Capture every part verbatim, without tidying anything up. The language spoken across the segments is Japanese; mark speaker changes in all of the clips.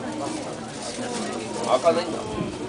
Speaker 1: 開かないんだ。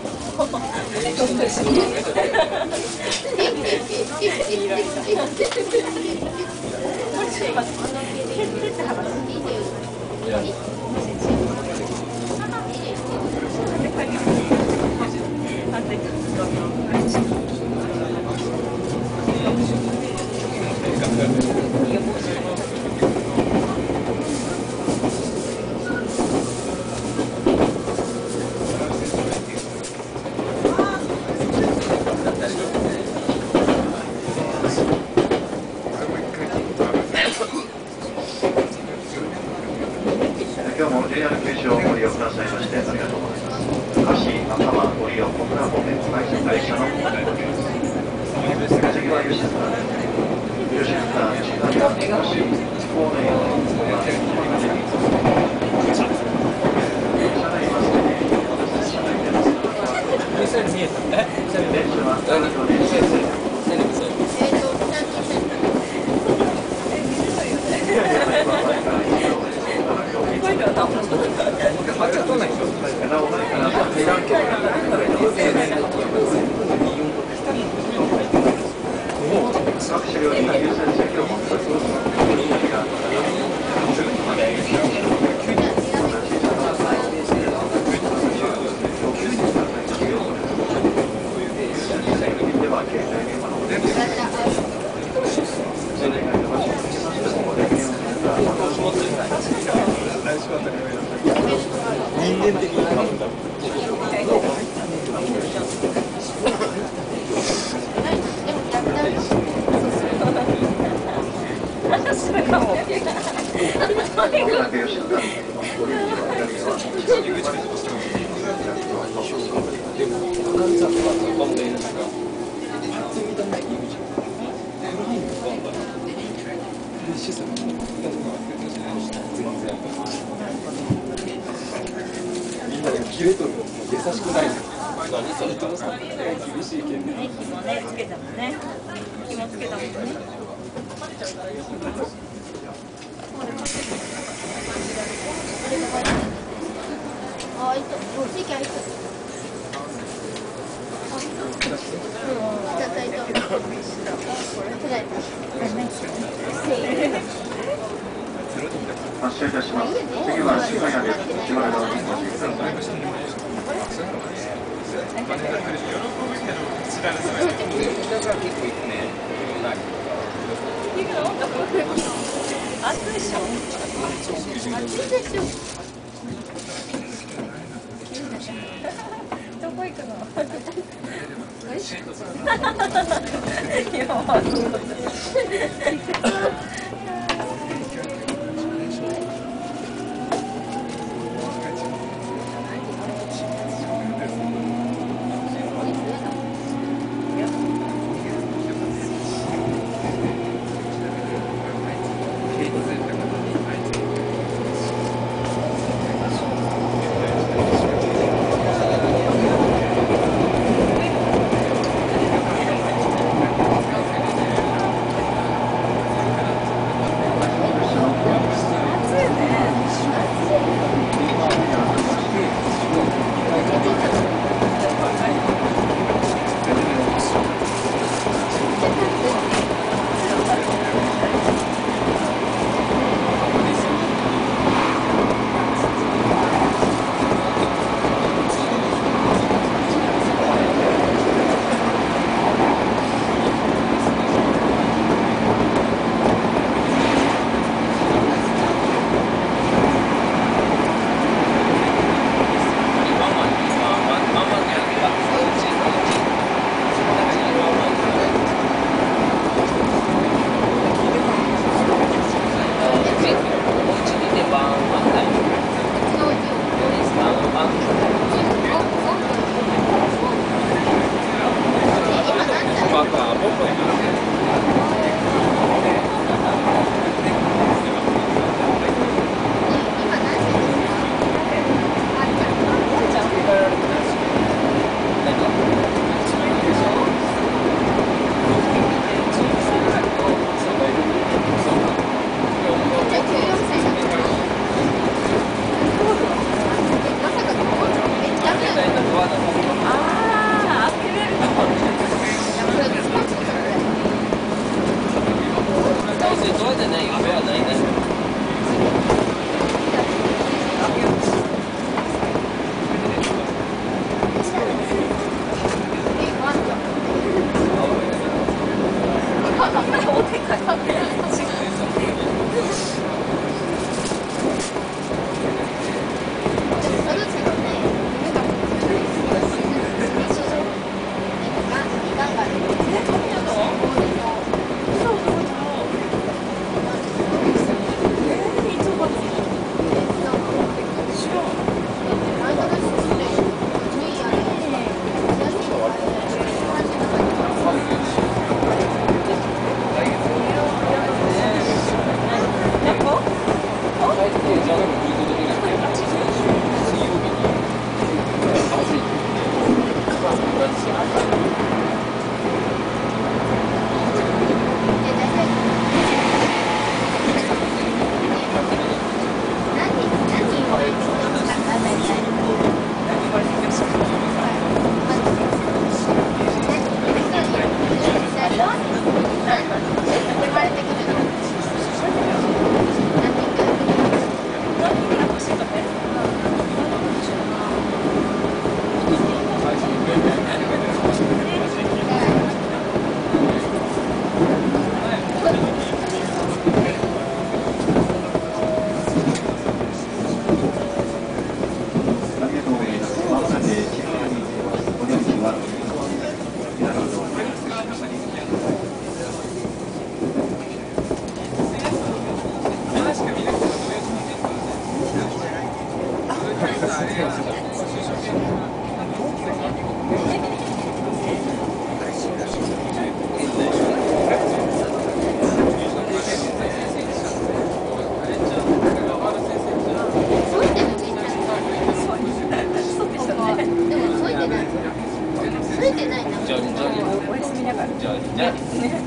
Speaker 2: 今日も ジェイアール 九州をご利用くださいましてありがとうございます。歌詞、仲間、ご利用、小倉方面会社会社のご利用です。次は吉塚です。吉塚、吉塚、吉塚、高年をご覧いただきます。車内バスで、車内でます。電車は東京です。
Speaker 3: みんなで切れとるの優しくないですか。
Speaker 1: 何それ。
Speaker 3: 厳しいけんね。
Speaker 4: 紐ねつけたもんね。紐つけたもんね。
Speaker 5: あ、いた。おじいちゃんいた。いたいた。
Speaker 2: 発車いたします。次は渋谷です。しばらくお待ちください。
Speaker 4: 暑いでしょ。
Speaker 5: 暑いでしょ。
Speaker 4: どこ行くの？
Speaker 2: 発
Speaker 4: お休みだから。じゃあ、じゃあ、ね。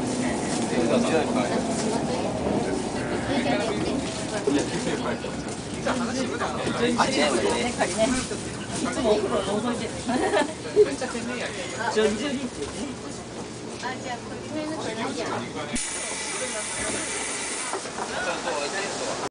Speaker 4: あ、違うよね、仮ね。いつもお風呂覗いてる。めっちゃ天然やけど。ジョンジュリーってね。
Speaker 5: あ、じゃあこっちのやつじゃないじゃん。